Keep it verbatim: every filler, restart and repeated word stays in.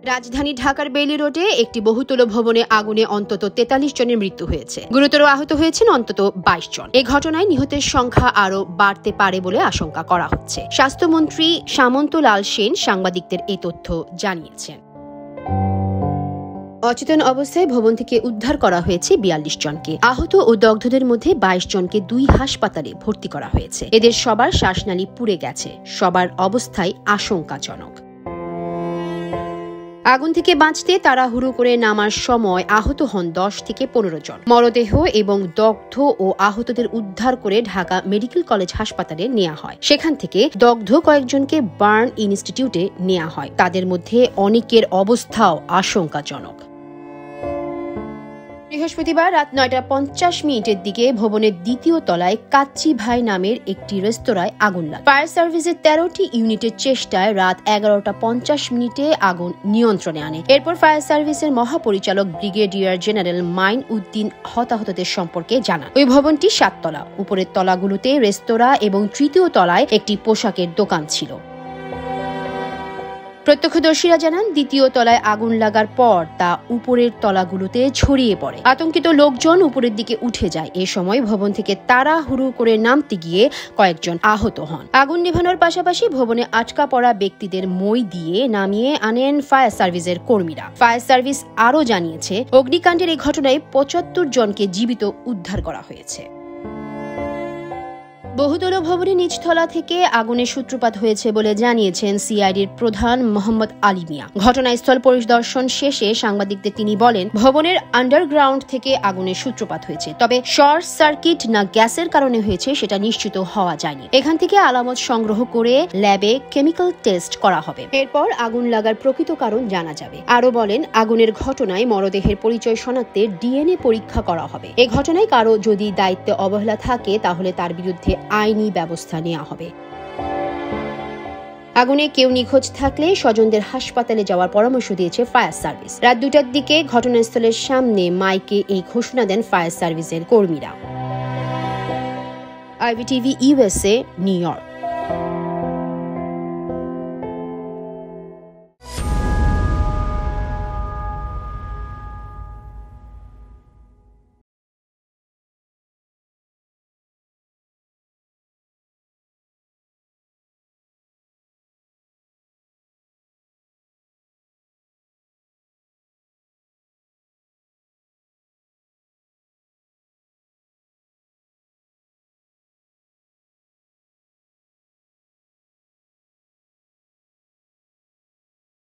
রাজধানী ঢাকার বেইলি রোডে একটি বহুতল ভবনে আগুনে অন্তত তেতাল্লিশ জনের মৃত্যু হয়েছে। গুরুতর আহত হয়েছেন অন্তত বাইশ জন। এই ঘটনায় নিহতের সংখ্যা আরও বাড়তে পারে বলে আশঙ্কা করা হচ্ছে। স্বাস্থ্যমন্ত্রী সামন্ত লাল সেন সাংবাদিকদের এই তথ্য জানিয়েছেন। অচেতন অবস্থায় ভবন থেকে উদ্ধার করা হয়েছে বিয়াল্লিশ জনকে। আহত ও দগ্ধদের মধ্যে বাইশ জনকে দুই হাসপাতালে ভর্তি করা হয়েছে। এদের সবার শ্বাসনালী পুড়ে গেছে। সবার অবস্থায় আশঙ্কাজনক। আগুন থেকে বাঁচতে তাড়াহুড়ো করে নামার সময় আহত হন দশ থেকে পনেরো জন। মরদেহ এবং দগ্ধ ও আহতদের উদ্ধার করে ঢাকা মেডিকেল কলেজ হাসপাতালে নেওয়া হয়। সেখান থেকে দগ্ধ কয়েকজনকে বার্ন ইনস্টিটিউটে নেওয়া হয়। তাদের মধ্যে অনেকের অবস্থাও আশঙ্কাজনক। বৃহস্পতিবার রাত নয়টা পঞ্চাশ মিনিটের দিকে ভবনের দ্বিতীয় তলায় কাচ্চি ভাই নামের একটি রেস্তোরাঁয় আগুন লাগে। ফায়ার সার্ভিসের তেরোটি ইউনিটের চেষ্টায় রাত এগারোটা পঞ্চাশ মিনিটে আগুন নিয়ন্ত্রণে আনে। এরপর ফায়ার সার্ভিসের মহাপরিচালক ব্রিগেডিয়ার জেনারেল মাইন উদ্দিন হতাহতদের সম্পর্কে জানান। ওই ভবনটি সাততলা। উপরের তলাগুলোতে রেস্তোরাঁ এবং তৃতীয় তলায় একটি পোশাকের দোকান ছিল। প্রত্যক্ষদর্শীরা জানান, দ্বিতীয় তলায় আগুন লাগার পর তা উপরের তলাগুলোতে ছড়িয়ে পড়ে। আতঙ্কিত লোকজন উপরের দিকে উঠে যায়। এ সময় ভবন থেকে তাড়াহুড়ো করে নামতে গিয়ে কয়েকজন আহত হন। আগুন নেভানোর পাশাপাশি ভবনে আটকা পড়া ব্যক্তিদের মই দিয়ে নামিয়ে আনেন ফায়ার সার্ভিসের কর্মীরা। ফায়ার সার্ভিস আরও জানিয়েছে, অগ্নিকাণ্ডের এই ঘটনায় পঁচাত্তর জনকে জীবিত উদ্ধার করা হয়েছে। বহুতল ভবনের নিচতলা থেকে আগুনের সূত্রপাত হয়েছে বলে জানিয়েছেন সিআইডির প্রধান মোহাম্মদ আলী মিয়া। ঘটনাস্থল পরিদর্শন শেষে সাংবাদিকদের তিনি বলেন, ভবনের আন্ডারগ্রাউন্ড থেকে আগুনের সূত্রপাত হয়েছে, তবে শর্ট সার্কিট না গ্যাসের কারণে হয়েছে সেটা নিশ্চিত হওয়া যায়নি। এখান থেকে আলামত সংগ্রহ করে ল্যাবে কেমিক্যাল টেস্ট করা হবে। এরপর আগুন লাগার প্রকৃত কারণ জানা যাবে। আরও বলেন, আগুনের ঘটনায় মরদেহের পরিচয় শনাক্তে ডিএনএ পরীক্ষা করা হবে। এ ঘটনায় কারো যদি দায়িত্বে অবহেলা থাকে তাহলে তার বিরুদ্ধে আইনি ব্যবস্থা নেওয়া হবে। আগুনে কেউ নিখোঁজ থাকলে স্বজনদের হাসপাতালে যাওয়ার পরামর্শ দিয়েছে ফায়ার সার্ভিস। রাত দুটার দিকে ঘটনাস্থলের সামনে মাইকে এই ঘোষণা দেন ফায়ার সার্ভিসের কর্মীরা। IBTV USA, New York.